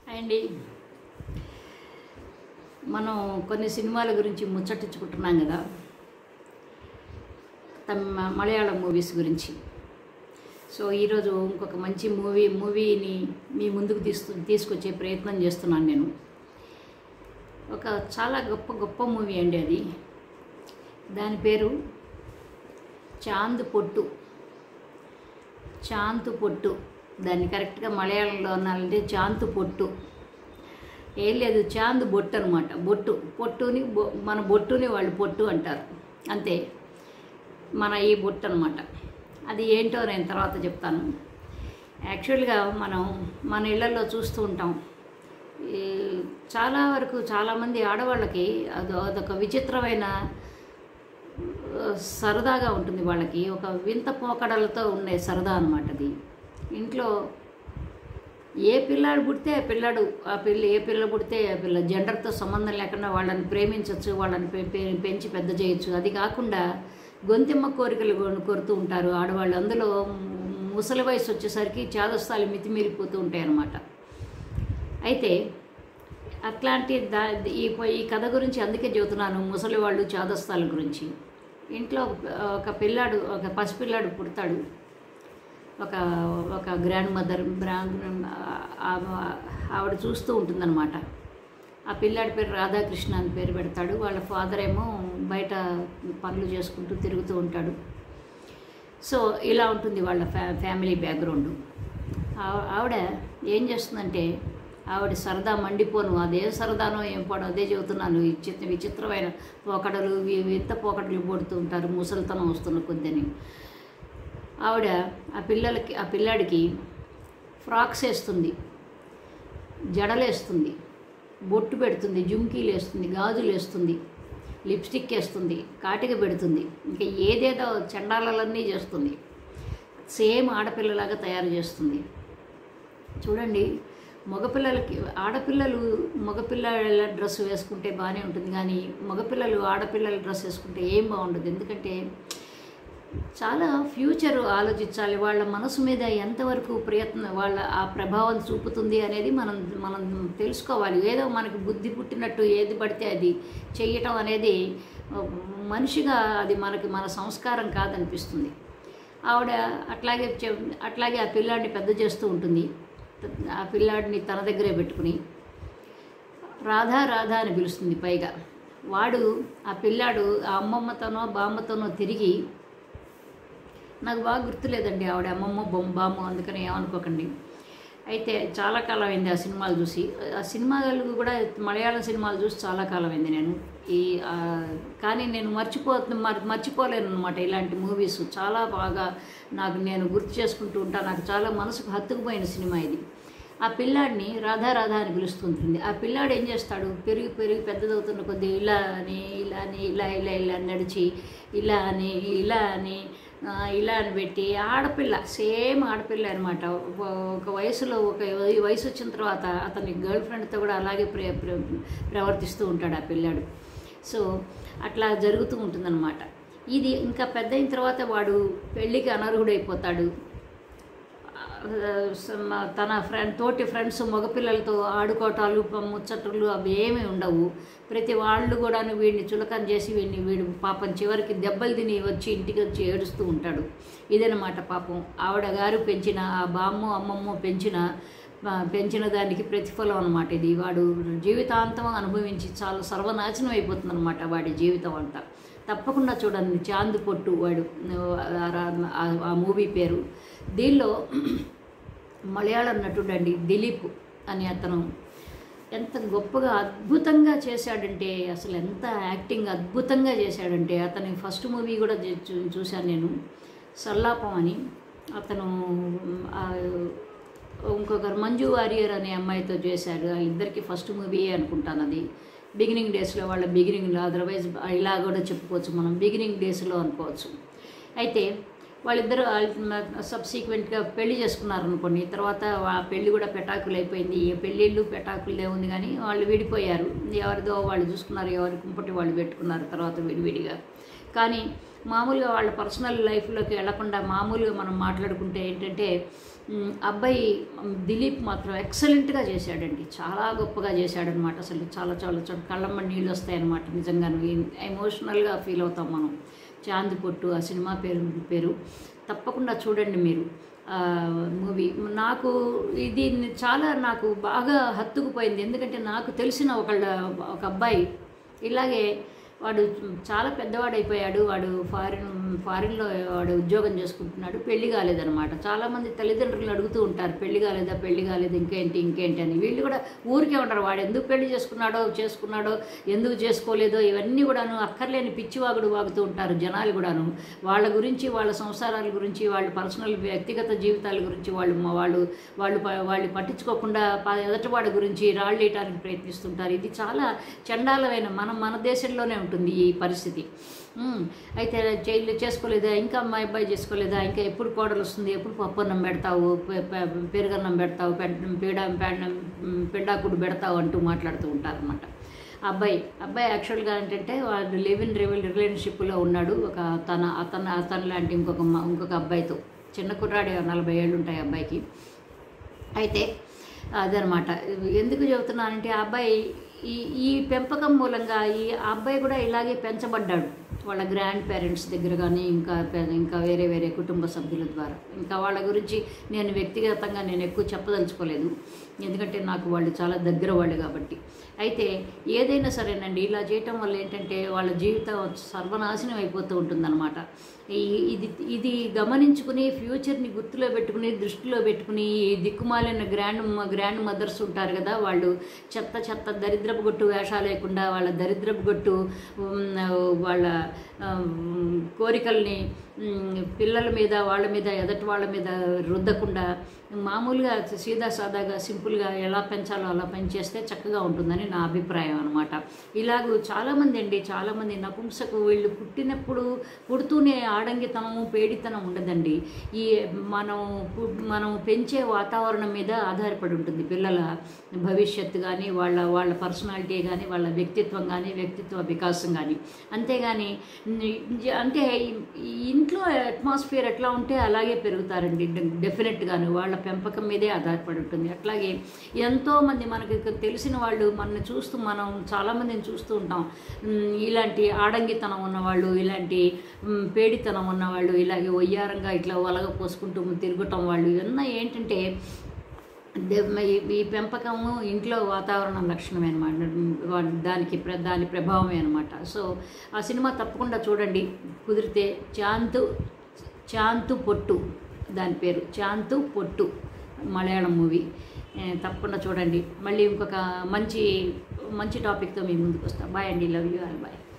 అండి మనం కొన్ని సినిమాల గురించి ముచ్చటించుకుంటున్నాం కదా, మలయాళం మూవీస్ గురించి. సో ఈరోజు ఇంకొక మంచి మూవీని మీ ముందుకు తీసుకొచ్చే ప్రయత్నం చేస్తున్నాను నేను. ఒక చాలా గొప్ప మూవీ అండి అది. దాని పేరు చాంద్ పొట్టు. దాన్ని కరెక్ట్గా మలయాళంలో అనాలంటే చాంద్ పొట్టు. ఏం లేదు, చాంద్ బొట్టు అనమాట. పొట్టుని మన బొట్టుని వాళ్ళు పొట్టు అంటారు, అంతే. మన ఈ బొట్టు అనమాట. అది ఏంటో నేను తర్వాత చెప్తాను. యాక్చువల్గా మన ఇళ్లలో చూస్తూ ఉంటాం. చాలా వరకు చాలామంది ఆడవాళ్ళకి అదొక విచిత్రమైన సరదాగా ఉంటుంది. వాళ్ళకి ఒక వింత పోకడలతో ఉండే సరదా అనమాట అది. ఇంట్లో ఏ పిల్లాడు పుడితే ఆ పిల్ల ఏ పిల్ల పుడితే ఆ పిల్ల జెండర్తో సంబంధం లేకుండా వాళ్ళని ప్రేమించవచ్చు, వాళ్ళని పెంచి పెద్ద చేయొచ్చు. అది కాకుండా గొంతెమ్మ కోరికలు కోరుతూ ఉంటారు ఆడవాళ్ళు. అందులో ముసలి వయసు వచ్చేసరికి చాదస్తాలు మితిమీరిపోతూ ఉంటాయి అన్నమాట. అయితే అట్లాంటి ఈ కథ గురించి అందుకే చెబుతున్నాను, ముసలి వాళ్ళు చాదస్తాల గురించి. ఇంట్లో ఒక పసిపిల్లాడు పుడతాడు. ఒక గ్రాండ్ మదర్ ఆవిడ చూస్తూ ఉంటుందన్నమాట. ఆ పిల్లాడి పేరు రాధాకృష్ణ అని పేరు పెడతాడు. వాళ్ళ ఫాదర్ ఏమో బయట పనులు చేసుకుంటూ తిరుగుతూ ఉంటాడు. సో ఇలా ఉంటుంది వాళ్ళ ఫ్యామిలీ బ్యాక్గ్రౌండ్. ఆవిడ ఏం చేస్తుందంటే, ఆవిడ సరదా మండిపోను, అదే సరదానో ఏం పోవడం అదే చెబుతున్నాను. విచిత్రమైన పోకడలు, వింత పోకడలు పడుతూ ఉంటారు ముసలితనం వస్తున్న కొద్దని. ఆవిడ ఆ పిల్లాడికి ఫ్రాక్స్ వేస్తుంది, జడలు వేస్తుంది, బొట్టు పెడుతుంది, జుమ్కీలు వేస్తుంది, గాజులు వేస్తుంది, లిప్స్టిక్ వేస్తుంది, కాటిక పెడుతుంది, ఇంకా ఏదేదో చండాలన్నీ చేస్తుంది. సేమ్ ఆడపిల్లలాగా తయారు చేస్తుంది. చూడండి, మగపిల్లల డ్రెస్ వేసుకుంటే బాగానే ఉంటుంది, కానీ మగపిల్లలు ఆడపిల్లల డ్రెస్ వేసుకుంటే ఏం బాగుండదు. ఎందుకంటే చాలా ఫ్యూచర్ ఆలోచించాలి. వాళ్ళ మనసు మీద ఎంతవరకు వాళ్ళ ఆ ప్రభావం చూపుతుంది అనేది మనం తెలుసుకోవాలి. ఏదో మనకి బుద్ధి పుట్టినట్టు ఏది పడితే అది చెయ్యటం అనేది మనిషిగా అది మన సంస్కారం కాదనిపిస్తుంది. ఆవిడ అట్లాగే ఆ పిల్లాడిని పెద్ద చేస్తూ ఉంటుంది. ఆ పిల్లాడిని తన దగ్గరే పెట్టుకుని రాధా అని పిలుస్తుంది. పైగా ఆ పిల్లాడు ఆ అమ్మమ్మతోనో బామ్మతోనో తిరిగి, నాకు బాగా గుర్తులేదండి ఆవిడ అమ్మమ్మ బామ్మ, అందుకని ఏమనుకోకండి. అయితే చాలా కాలం అయింది ఆ సినిమాలు చూసి. ఆ సినిమాలు కూడా మలయాళం సినిమాలు చూసి చాలా కాలం అయింది నేను. కానీ నేను మర్చిపోలేను అనమాట ఇలాంటి మూవీస్. చాలా బాగా నేను గుర్తు చేసుకుంటూ ఉంటాను. నాకు చాలా మనసుకు హత్తుకుపోయిన సినిమా ఇది. ఆ పిల్లాడిని రాధా అని పిలుస్తుంటుంది. ఆ పిల్లాడు ఏం చేస్తాడు, పెరిగి పెద్దదవుతున్న కొద్దీ ఇలా నడిచి ఇలా అని పెట్టి సేమ్ ఆడపిల్ల అనమాట. ఒక వయసు వచ్చిన తర్వాత అతని గర్ల్ ఫ్రెండ్తో కూడా అలాగే ప్రవర్తిస్తూ ఉంటాడు ఆ పిల్లాడు. సో అట్లా జరుగుతూ ఉంటుందన్నమాట. ఇది ఇంకా పెద్ద అయిన తర్వాత వాడు పెళ్ళికి అనర్హుడైపోతాడు. తన తోటి ఫ్రెండ్స్ మగపిల్లలతో ఆడుకోవటాలు, ముచ్చట్లు అవి ఏమీ ఉండవు. ప్రతి వాళ్ళు కూడా వీడిని చులకన చేసి వీడు పాపం చివరికి దెబ్బలు తిని ఇంటికి వచ్చి ఏడుస్తూ ఉంటాడు. ఇదనమాట పాపం ఆవిడ గారు పెంచిన, ఆ బామ్మ అమ్మమ్మ పెంచిన దానికి ప్రతిఫలం అనమాట ఇది. వాడు జీవితాంతం అనుభవించి చాలా సర్వనాశనం అయిపోతుంది అనమాట వాడి జీవితం అంతా. తప్పకుండా చూడండి, చాంద్ పొట్టు ఆ మూవీ పేరు. దీనిలో మలయాళం నటుడు అండి దిలీప్ అని అతను ఎంత గొప్పగా అద్భుతంగా చేశాడంటే, అసలు ఎంత యాక్టింగ్ అద్భుతంగా చేశాడంటే. అతని ఫస్ట్ మూవీ కూడా చూశాను నేను, సల్లాపం అని. అతను ఇంకొకరు మంజు వారియర్ అనే అమ్మాయితో చేశాడు. ఇద్దరికి ఫస్ట్ మూవీయే అనుకుంటాను అది. బిగినింగ్ డేస్లో, వాళ్ళ బిగినింగ్లో, అదర్వైజ్ ఇలా కూడా చెప్పుకోవచ్చు మనం, బిగినింగ్ డేస్లో అనుకోవచ్చు. అయితే వాళ్ళిద్దరూ సబ్సీక్వెంట్గా పెళ్లి చేసుకున్నారనుకోండి. తర్వాత ఆ పెళ్ళి కూడా పెటాకులు అయిపోయింది. ఏ పెళ్ళిళ్ళు పెటాకులే ఉంది, కానీ వాళ్ళు విడిపోయారు. ఎవరిదో వాళ్ళు చూసుకున్నారు, ఎవరి కుంపటి వాళ్ళు పెట్టుకున్నారు తర్వాత విడివిడిగా. కానీ మామూలుగా వాళ్ళ పర్సనల్ లైఫ్లోకి వెళ్లకుండా మామూలుగా మనం మాట్లాడుకుంటే ఏంటంటే, అబ్బాయి దిలీప్ మాత్రం ఎక్సలెంట్గా చేశాడండి, చాలా గొప్పగా చేశాడనమాట. అసలు చాలా చాలా చాలా కళ్ళమ్మ నీళ్ళు వస్తాయన్నమాట. నిజంగా ఎమోషనల్గా ఫీల్ అవుతాం మనం. చాంద్ పొట్టు ఆ సినిమా పేరు తప్పకుండా చూడండి మీరు మూవీ. నాకు ఇది నాకు బాగా హత్తుకుపోయింది. ఎందుకంటే నాకు తెలిసిన ఒక అబ్బాయి ఇలాగే వాడు చాలా పెద్దవాడైపోయాడు. వాడు ఫారిన్లో వాడు ఉద్యోగం చేసుకుంటున్నాడు. పెళ్లి కాలేదనమాట. చాలామంది తల్లిదండ్రులు అడుగుతూ ఉంటారు, పెళ్లి కాలేదు ఇంకేంటి అని. వీళ్ళు కూడా ఊరికే ఉంటారు, వాడు ఎందుకు పెళ్లి చేసుకున్నాడో ఎందుకు చేసుకోలేదో ఇవన్నీ కూడాను అక్కర్లేని పిచ్చివాగుడు వాగుతూ ఉంటారు జనాలు కూడాను. వాళ్ళ గురించి, వాళ్ళ సంసారాల గురించి, వాళ్ళ పర్సనల్ వ్యక్తిగత జీవితాల గురించి వాళ్ళు పట్టించుకోకుండా ఎదటివాడి గురించి రాళ్ళేయటానికి ప్రయత్నిస్తుంటారు. ఇది చాలా చండాలమైన మన దేశంలోనే ఉంటుంది ఈ పరిస్థితి. అయితే చేసుకోలేదా, ఇంకా అమ్మాయి అబ్బాయి చేసుకోలేదా, ఇంకా ఎప్పుడు కోడలు వస్తుంది, ఎప్పుడు పప్పన్నం పెడతావు, పెరుగన్నం పెడతావు, పెండాకుడు పెడతావు అంటూ మాట్లాడుతూ ఉంటారన్నమాట. అబ్బాయి యాక్చువల్గా ఏంటంటే వాడు లివ్ ఇన్ రిలేషన్షిప్లో ఉన్నాడు అతను లాంటి ఇంకొక అబ్బాయితో. చిన్న కుర్రాడే, 40 ఏళ్ళు ఉంటాయి అబ్బాయికి. అయితే అదనమాట. ఎందుకు చెబుతున్నానంటే ఆ అబ్బాయి ఈ పెంపకం మూలంగా ఆ అబ్బాయి కూడా ఇలాగే పెంచబడ్డాడు వాళ్ళ గ్రాండ్ పేరెంట్స్ దగ్గర కానీ ఇంకా వేరే కుటుంబ సభ్యుల ద్వారా. ఇంకా వాళ్ళ గురించి నేను వ్యక్తిగతంగా ఎక్కువ చెప్పదలుచుకోలేదు, ఎందుకంటే నాకు వాళ్ళు చాలా దగ్గర వాళ్ళు కాబట్టి. అయితే ఏదైనా సరేనండి, ఇలా చేయటం వల్ల ఏంటంటే వాళ్ళ జీవితం సర్వనాశనం అయిపోతూ ఉంటుందన్నమాట. ఇది గమనించుకుని ఫ్యూచర్ని దృష్టిలో పెట్టుకుని ఈ దిక్కుమాలిన గ్రాండ్ మదర్స్ ఉంటారు కదా, వాళ్ళు చెత్త దరిద్రపు గొట్టు వేషాలు లేకుండా వాళ్ళ దరిద్రపు గొట్టు వాళ్ళ కోరికల్ని పిల్లల మీద ఎదటి వాళ్ళ మీద రుద్దకుండా మామూలుగా సాదాగా సింపుల్గా ఎలా పెంచాలో అలా పెంచేస్తే చక్కగా ఉంటుందని నా అభిప్రాయం అనమాట. ఇలాగూ చాలామంది నపుంసకు వీళ్ళు పుడుతూనే ఆడంగితనము పేడితనం ఉండదండి. మనం పెంచే వాతావరణం మీద ఆధారపడి ఉంటుంది పిల్లల భవిష్యత్తు కానీ, వాళ్ళ పర్సనాలిటీ కానీ, వాళ్ళ వ్యక్తిత్వం కానీ, వ్యక్తిత్వ వికాసం కానీ. అంతేగాని అంటే ఇంట్లో అట్మాస్ఫియర్ ఎట్లా ఉంటే అలాగే పెరుగుతారండి డెఫినెట్గాను. వాళ్ళ పెంపకం మీదే ఆధారపడి ఉంటుంది. అట్లాగే ఎంతోమంది మనకి తెలిసిన వాళ్ళు మనం చాలామందిని చూస్తూ ఉంటాం. ఇలాంటి ఆడంగితనం ఉన్నవాళ్ళు, ఇలాంటి పేడితనం ఉన్నవాళ్ళు, ఇలాగే ఒయ్యారంగా ఇట్లా వలగ పోసుకుంటూ తిరగటం వాళ్ళు, ఇవన్నీ ఏంటంటే ఈ పెంపకము ఇంట్లో వాతావరణం లక్షణమే అనమాట, దాని ప్రభావమే అనమాట. సో ఆ సినిమా తప్పకుండా చూడండి కుదిరితే. చాంతు పొట్టు దాని పేరు, చాంతు పొట్టు, మలయాళం మూవీ. తప్పకుండా చూడండి. మళ్ళీ ఇంకొక మంచి టాపిక్తో మీ ముందుకు వస్తాం. బాయ్ అండి, లవ్ యూ ఆల్, బాయ్.